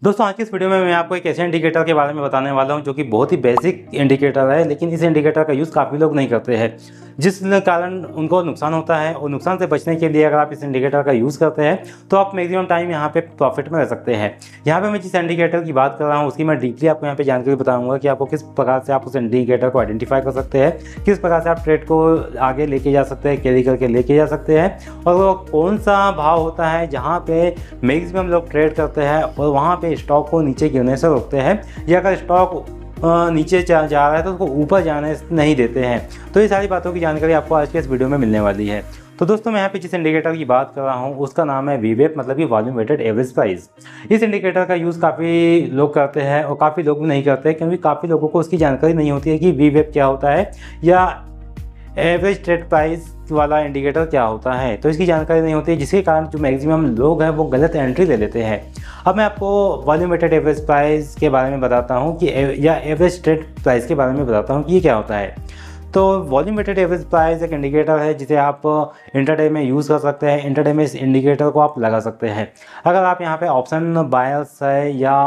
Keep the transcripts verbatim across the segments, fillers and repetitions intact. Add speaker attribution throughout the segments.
Speaker 1: दोस्तों आज की इस वीडियो में मैं आपको एक ऐसे इंडिकेटर के बारे में बताने वाला हूं जो कि बहुत ही बेसिक इंडिकेटर है, लेकिन इस इंडिकेटर का यूज़ काफ़ी लोग नहीं करते हैं, जिस कारण उनको नुकसान होता है। और नुकसान से बचने के लिए अगर आप इस इंडिकेटर का यूज़ करते हैं तो आप मैक्सिमम टाइम यहाँ पे प्रॉफिट में रह सकते हैं। यहाँ पे मैं जिस इंडिकेटर की बात कर रहा हूँ उसकी मैं डीपली आपको यहाँ पे जानकारी बताऊँगा कि आपको किस प्रकार से आप उस इंडिकेटर को आइडेंटिफाई कर सकते हैं, किस प्रकार से आप ट्रेड को आगे लेके जा सकते हैं, कैरी करके लेके जा सकते हैं, और वो कौन सा भाव होता है जहाँ पे मैक्सिमम लोग ट्रेड करते हैं और वहाँ पे स्टॉक को नीचे गिरने से रोकते हैं, या अगर स्टॉक नीचे जा जा रहा है तो उसको ऊपर जाने नहीं देते हैं। तो ये सारी बातों की जानकारी आपको आज के इस वीडियो में मिलने वाली है। तो दोस्तों मैं यहाँ पे जिस इंडिकेटर की बात कर रहा हूँ उसका नाम है वी वेप, मतलब कि वॉल्यूम वेटेड एवरेज प्राइस। इस इंडिकेटर का यूज़ काफ़ी लोग करते हैं और काफ़ी लोग भी नहीं करते, क्योंकि काफ़ी लोगों को उसकी जानकारी नहीं होती है कि वी वेप क्या होता है या एवरेज ट्रेड प्राइस वाला इंडिकेटर क्या होता है। तो इसकी जानकारी नहीं होती है, जिसके कारण जो मैक्सिमम लोग हैं वो गलत एंट्री ले लेते हैं। अब मैं आपको वॉल्यूम वेटेड एवरेज प्राइस के बारे में बताता हूँ कि या एवरेज ट्रेड प्राइस के बारे में बताता हूँ कि ये क्या होता है। तो वॉल्यूम वेटेड एवरेज प्राइस एक इंडिकेटर है जिसे आप इंटरडे में यूज़ कर सकते हैं। इंटरडे में इस इंडिकेटर को आप लगा सकते हैं। अगर आप यहाँ पे ऑप्शन बायर्स है या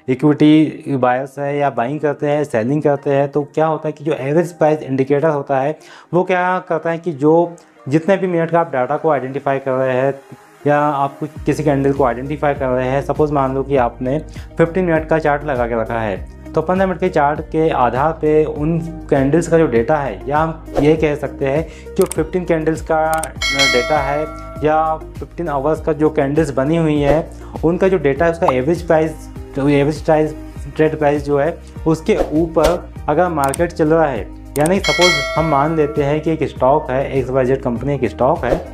Speaker 1: इक्विटी बायर्स है या बाइंग करते हैं, सेलिंग करते हैं, तो क्या होता है कि जो एवरेज प्राइस इंडिकेटर होता है वो क्या करता है कि जो जितने भी मिनट का आप डाटा को आइडेंटिफाई कर रहे हैं या आप किसी कैंडल को आइडेंटिफाई कर रहे हैं, सपोज़ मान लो कि आपने पंद्रह मिनट का चार्ट लगा के रखा है, तो पंद्रह मिनट के चार्ट के आधार पे उन कैंडल्स का जो डेटा है, या हम ये कह सकते हैं कि पंद्रह कैंडल्स का डेटा है या पंद्रह आवर्स का जो कैंडल्स बनी हुई है उनका जो डेटा है उसका एवरेज प्राइस, जो एवरेज प्राइस ट्रेड प्राइस जो है उसके ऊपर अगर मार्केट चल रहा है, यानी सपोज हम मान लेते हैं कि एक स्टॉक है, एक्स वाई जेड कंपनी एक स्टॉक है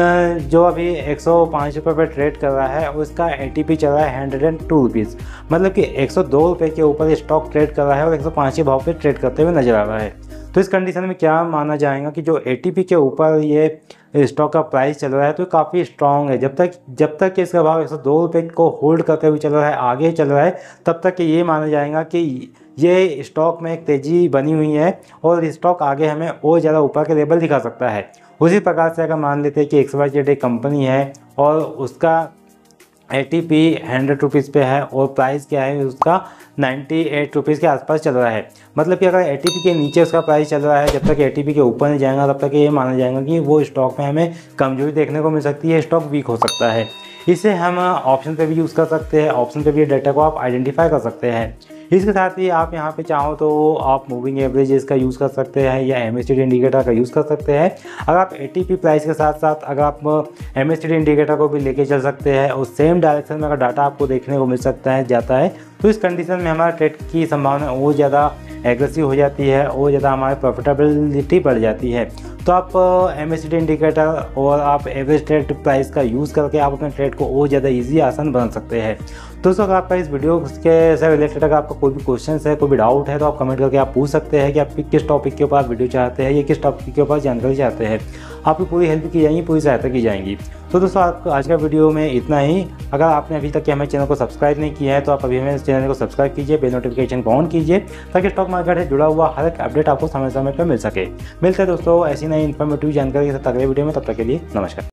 Speaker 1: जो अभी एक सौ पाँच रुपये पर ट्रेड कर रहा है और उसका ए टी पी चल रहा है हंड्रेड एंड टू रुपीज़, मतलब कि एक सौ दो रुपये के ऊपर स्टॉक ट्रेड कर रहा है और एक सौ पाँच के भाव पे ट्रेड करते हुए नजर आ रहा है। तो इस कंडीशन में क्या माना जाएगा कि जो ए टी पी के ऊपर ये स्टॉक का प्राइस चल रहा है तो काफ़ी स्ट्रॉन्ग है। जब तक जब तक कि इसका भाव एक सौ दो रुपये को होल्ड करते हुए चल रहा है, आगे चल रहा है, तब तक कि ये माना जाएगा कि ये स्टॉक में एक तेज़ी बनी हुई है और स्टॉक आगे हमें और ज़्यादा ऊपर के लेवल दिखा सकता है। उसी प्रकार से अगर मान लेते हैं कि एक्स वाई जेड एक कंपनी है और उसका A T P hundred rupees पे है और प्राइस क्या है उसका नाइन्टी एट रुपीज़ के आसपास चल रहा है, मतलब कि अगर ए टी पी के नीचे उसका प्राइस चल रहा है, जब तक ए टी पी के ऊपर नहीं जाएगा तब तक ये माना जाएगा कि वो स्टॉक में हमें कमजोरी देखने को मिल सकती है, स्टॉक वीक हो सकता है। इसे हम ऑप्शन पे भी यूज़ कर सकते हैं, ऑप्शन पे भी डाटा को आप आइडेंटिफाई कर सकते हैं। इसके साथ ही आप यहाँ पे चाहो तो आप मूविंग एवरेजेस का यूज़ कर सकते हैं या M S T D indicator का यूज़ कर सकते हैं। अगर आप ए टी पी प्राइस के साथ साथ अगर आप M S T D indicator को भी लेके चल सकते हैं और सेम डायरेक्शन में अगर डाटा आपको देखने को मिल सकता है जाता है, तो इस कंडीशन में हमारा ट्रेड की संभावना और ज़्यादा एग्रेसिव हो जाती है और ज़्यादा हमारी प्रॉफिटेबिलिटी बढ़ जाती है। तो आप M S T D indicator और आप एवरेज ट्रेड प्राइस का यूज़ करके आप अपने ट्रेड को और ज़्यादा ईजी आसान बना सकते हैं। दोस्तों अगर आपका इस वीडियो के से रिलेटेड अगर आपका कोई भी क्वेश्चन है, कोई भी डाउट है, तो आप कमेंट करके आप पूछ सकते हैं कि आप किस टॉपिक के ऊपर वीडियो चाहते हैं या किस टॉपिक के ऊपर जानकारी चाहते हैं। आपकी पूरी हेल्प की जाएगी, पूरी सहायता की जाएगी। तो दोस्तों आपको आज का वीडियो में इतना ही। अगर आपने अभी तक हमारे चैनल को सब्सक्राइब नहीं किया है तो आप अभी हमें चैनल को सब्सक्राइब कीजिए, बेल नोटिफिकेशन को ऑन कीजिए, ताकि स्टॉक मार्केट से जुड़ा हुआ हर एक अपडेट आपको समय समय पर मिल सके। मिलते हैं दोस्तों ऐसी नई इन्फॉर्मेटिव जानकारी के साथ अगले वीडियो में, तब तक के लिए नमस्कार।